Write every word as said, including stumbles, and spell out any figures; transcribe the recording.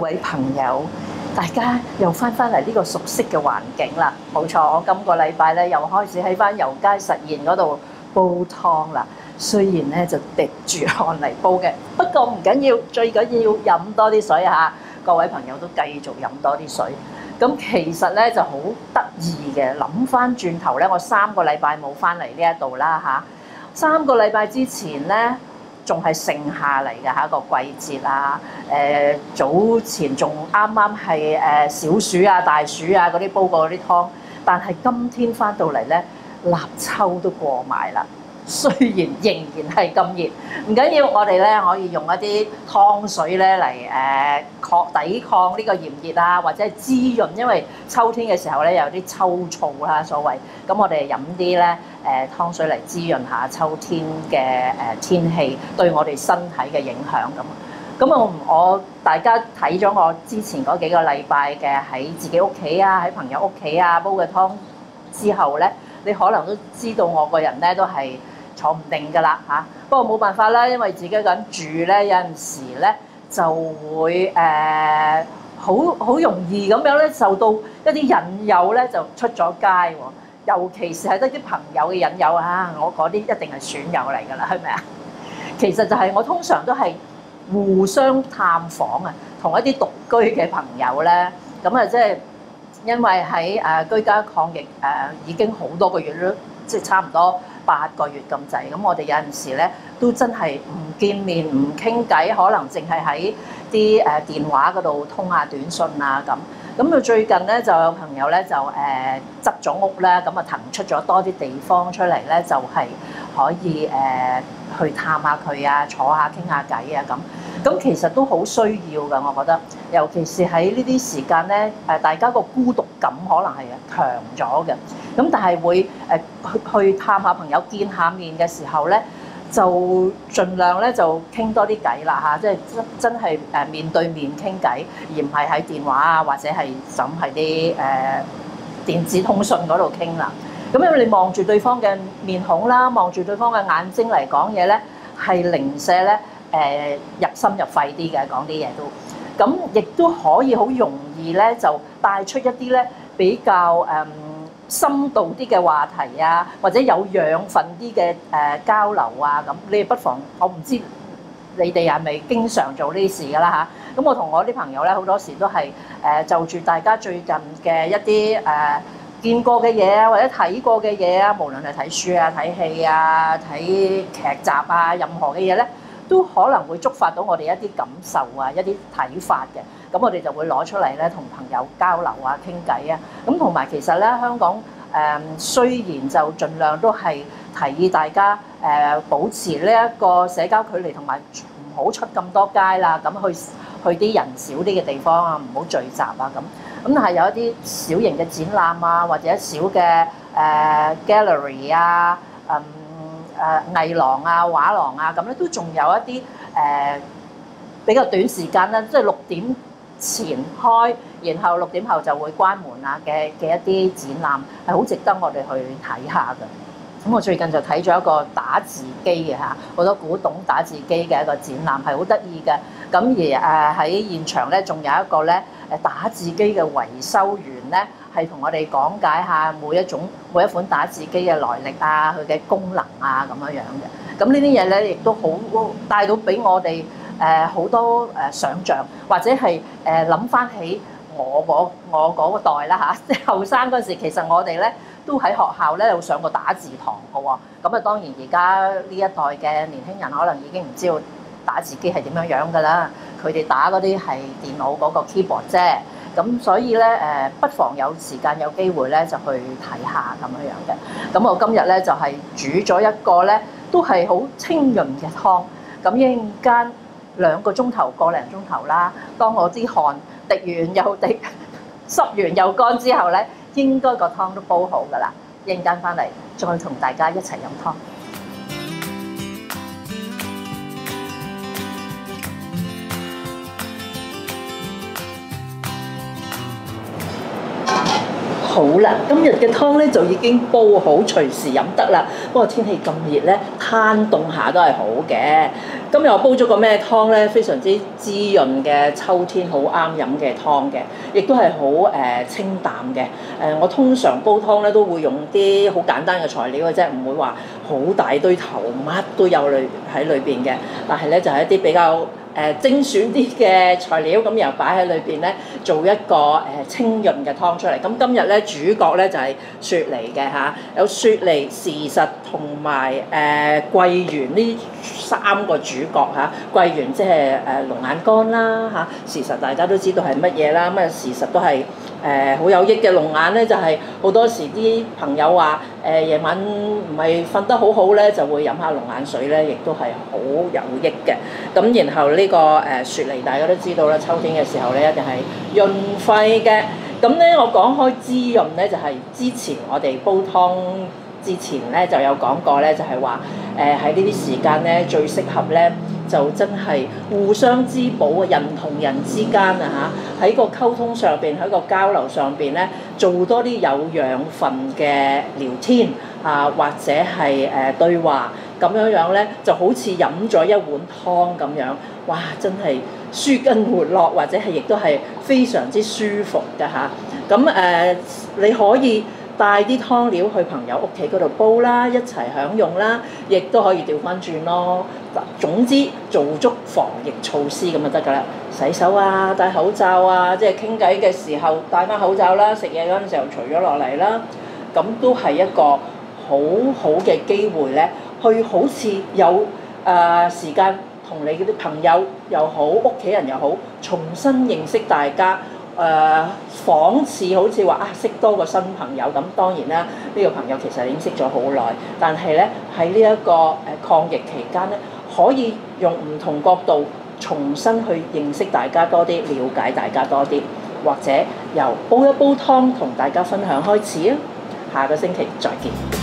位朋友，大家又翻返嚟呢個熟悉嘅環境啦。冇錯，我今個禮拜咧又開始喺翻油街實驗嗰度煲湯啦。雖然咧就滴住汗嚟煲嘅，不過唔緊要，最緊要飲多啲水嚇。各位朋友都繼續飲多啲水。咁其實咧就好得意嘅，諗翻轉頭咧，我三個禮拜冇翻嚟呢一度啦嚇。三個禮拜之前咧，仲係盛夏嚟嘅嚇，一個季節啊。誒、呃、早前仲啱啱係誒小暑啊、大暑啊嗰啲煲過嗰啲湯，但係今天翻到嚟咧，立秋都過埋啦。雖然仍然係咁熱，唔緊要，我哋咧可以用一啲湯水咧嚟誒抗抵抗呢個炎熱啊，或者係滋潤，因為秋天嘅時候咧有啲秋燥啦，所謂。咁我哋飲啲咧誒湯水嚟滋潤下秋天嘅誒天氣對我哋身體嘅影響咁。咁我我大家睇咗我之前嗰幾個禮拜嘅喺自己屋企啊，喺朋友屋企啊煲嘅湯之後咧，你可能都知道我個人咧都係坐唔定㗎啦嚇，不過冇辦法啦，因為自己一個人住咧，有陣時咧就會誒好好容易咁樣咧受到一啲引誘咧就出咗街喎，尤其是係得啲朋友嘅引誘啊，我嗰啲一定係損友嚟㗎啦，係咪啊？其實就係我通常都係互相探訪啊，同一啲獨居嘅朋友咧，咁啊即係因為喺誒居家抗疫誒已經好多個月都即係差唔多八個月咁滯，咁我哋有陣時咧都真係唔見面唔傾偈，可能淨係喺啲誒電話嗰度通下短信啊咁。咁啊最近咧就有朋友咧就誒執咗屋咧，咁啊騰出咗多啲地方出嚟咧，就係可以誒去探下佢啊，坐下傾下偈啊咁。咁其實都好需要㗎，我覺得，尤其是喺呢啲時間咧，誒大家個孤獨感可能係強咗嘅。咁但係會誒去去探下朋友、見下面嘅時候咧，就盡量咧就傾多啲偈啦嚇，即係真真係誒面對面傾偈，而唔係喺電話啊或者係審係啲誒電子通訊嗰度傾啦。咁因為你望住對方嘅面孔啦，望住對方嘅眼睛嚟講嘢咧，係零舍咧。誒入心入肺啲嘅講啲嘢都，咁亦都可以好容易咧就帶出一啲咧比較誒、嗯、深度啲嘅話題啊，或者有養分啲嘅誒交流啊咁。你哋不妨，我唔知你哋係咪經常做呢啲事㗎啦嚇。咁我同我啲朋友咧好多時都係誒就住大家最近嘅一啲誒、呃、見過嘅嘢啊，或者睇過嘅嘢啊，無論係睇書啊、睇戲啊、睇劇集啊，任何嘅嘢咧，都可能會觸發到我哋一啲感受啊，一啲睇法嘅。咁我哋就會攞出嚟咧，同朋友交流啊、傾偈啊。咁同埋其實咧，香港誒、呃、雖然就盡量都係提議大家誒、呃、保持呢一個社交距離，同埋唔好出咁多街啦。咁去去啲人少啲嘅地方啊，唔好聚集啊咁。咁但係有一啲小型嘅展覽啊，或者小嘅誒、呃、gallery 啊，嗯。誒藝廊啊、畫廊啊，咁咧都仲有一啲誒、呃、比較短時間咧，即係六點前開，然後六點後就會關門啊嘅嘅一啲展覽，係好值得我哋去睇下嘅。咁我最近就睇咗一個打字機嘅嚇，好多古董打字機嘅一個展覽，係好得意嘅。咁而誒喺現場咧，仲有一個咧誒打字機嘅維修員咧，係同我哋講解下每一種每一款打字機嘅來歷啊，佢嘅功能啊咁樣樣嘅。咁呢啲嘢咧，亦都好帶到俾我哋誒好多誒想像，或者係誒諗翻起我嗰我嗰個代啦嚇，即係後生嗰時，其實我哋咧都喺學校咧有上過打字堂嘅喎。咁啊，當然而家呢一代嘅年輕人可能已經唔知道打字機係點樣樣㗎啦，佢哋打嗰啲係電腦嗰個 keyboard 啫。咁所以咧誒，不妨有時間有機會咧就去睇下咁樣樣嘅。咁我今日咧就係煮咗一個咧都係好清潤嘅湯。咁一陣間兩個鐘頭個零鐘頭啦，當我啲汗滴完又滴，濕完又乾之後咧，應該個湯都煲好㗎啦。一陣間翻嚟再同大家一齊飲湯。 好啦，今日嘅湯咧就已經煲好，隨時飲得啦。不過天氣咁熱咧，攤凍下都係好嘅。今日我煲咗個咩湯咧？非常之滋潤嘅，秋天好啱飲嘅湯嘅，亦都係好誒清淡嘅。誒、呃，我通常煲湯咧都會用啲好簡單嘅材料嘅啫，唔會話好大堆頭，乜都有裏喺裏邊嘅。但係咧就係、是、一啲比較誒、呃、精選啲嘅材料，咁然後擺喺裏邊咧，做一個誒、呃、清潤嘅湯出嚟。咁今日咧主角咧就係、是、雪梨嘅嚇，有雪梨、時實同埋誒桂圓呢三個主角嚇。桂圓即係誒龍眼乾啦嚇，時實大家都知道係乜嘢啦。咁啊時實都係誒好有益嘅。龍眼咧就係、是、好多時啲朋友話誒夜晚唔係瞓得好好咧，就會飲下龍眼水咧，亦都係好有益嘅。咁然後呢、這個誒、呃、雪梨大家都知道啦，秋天嘅時候咧一定係潤肺嘅。咁咧我講開滋潤咧，就係、是、之前我哋煲湯之前咧就有講過咧，就係話誒喺呢啲時間咧最適合咧就真係互相滋補啊，人同人之間啊嚇喺個溝通上邊，喺個交流上邊咧做多啲有養分嘅聊天啊，或者係誒、呃、對話咁樣樣咧，就好似飲咗一碗湯咁樣，哇！真係舒筋活絡，或者係亦都係非常之舒服嘅嚇。咁、啊、誒、呃、你可以帶啲湯料去朋友屋企嗰度煲啦，一齊享用啦，亦都可以調翻轉咯。總之做足防疫措施咁就得㗎啦。洗手啊，戴口罩啊，即係傾偈嘅時候戴翻口罩啦，食嘢嗰陣時候除咗落嚟啦，咁都係一個好好嘅機會咧，去好似有誒、呃、時間同你嗰啲朋友又好，屋企人又好，重新認識大家。誒、呃、仿似好似話啊識多個新朋友咁，當然啦，呢、這個朋友其實已經識咗好耐，但係咧喺呢一個誒抗疫期間咧，可以用唔同角度重新去認識大家多啲，了解大家多啲，或者由煲一煲湯同大家分享開始啊！下個星期再見。